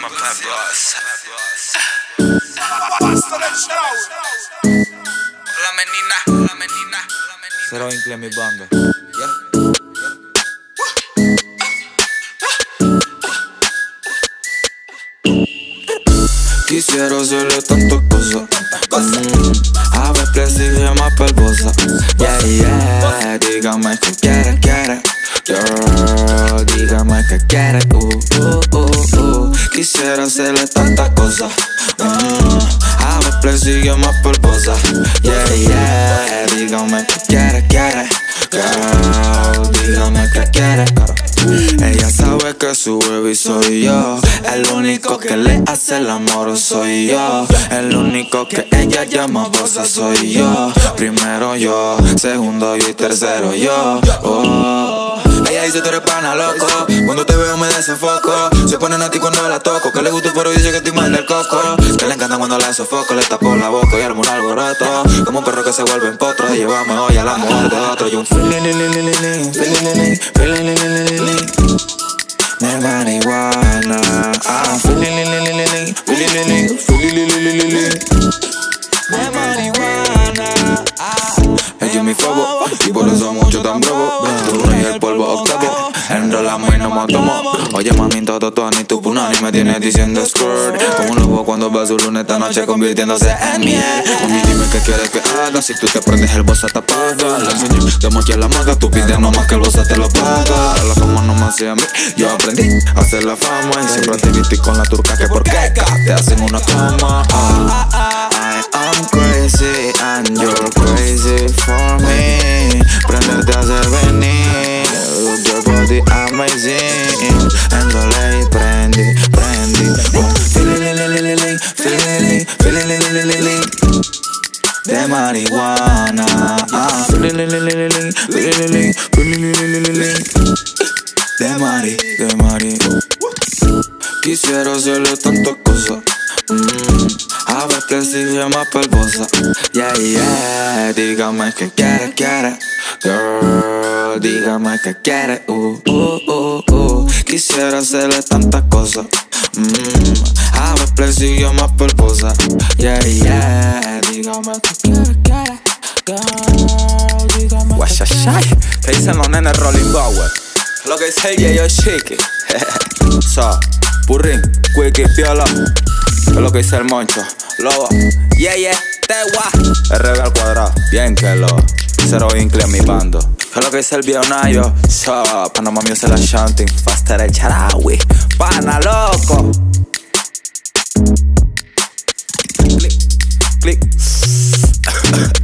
my pet boss. La menina. Zero Incli en mi banda. Quisiera hacerle tantas cosas. A ver, presigue más perbosa. Yeah, dígame que quiere. Girl, dígame que quiere. Quisiera hacerle tantas cosas. A ver, presigue más perbosa. Yeah, dígame que quiere. Girl, dígame que quiere. Ella sabe que su baby soy yo. El único que le hace el amor soy yo. El único que ella llama bossa soy yo. Primero yo, segundo yo y tercero yo. Ella dice tú eres pana loco. Cuando te veo me desenfoco. Se pone a ti cuando la toco. Que le gusta pero dice que estoy mal del coco. Que le encanta cuando la sofoco. Le tapo la boca y armo un alboroto. Como un perro que se vuelve en potro. Y llevamos hoy a la mujer de otro. Y un de marihuana. De marihuana. Ella es mi fuego y por eso mucho tan bravo. Tú y el polvo octavo. Enrolamos y nos matamos. Oye mami, todo ni tu punani me tienes diciendo skirt. Como un lobo cuando va su luna esta noche convirtiéndose en miel. Mami, dime qué quieres que haga. Si tú te prendes el bossa te apaga. La enseñé, te moché la maga. Tú pides nomás que el bossa te lo paga. La fama no me hace a mí. Yo aprendí a hacer la fama. Y siempre te viste con la turca que por qué te hacen una cama. I'm crazy and you're crazy for me. Prenderte hace venir. Your body amazing. Endole prendi. De marihuana. De mari. Quisiera hacerle tantas cosas. A ver que sigue más perbosa. Yeah, dígame que quiere. Girl, dígame que quiere. Quisiera hacerle tantas cosas. A ver que sigue más perbosa. Yeah, dígame que quiere. Girl, dígame que Guachachai, ¿qué dicen los nenes Rolling Bauer? Lo que dice ella, yo chiqui. So, Purrín, Quickie, Piola. Es lo que dice el Moncho, Lobo. Yeah, Tewa. RB al cuadrado, bien que lo. Zero Incli en mi bando. Es lo que dice el viejo Nayo. So, Panama Music la shunting. Faster el charawi. Pana loco. Click.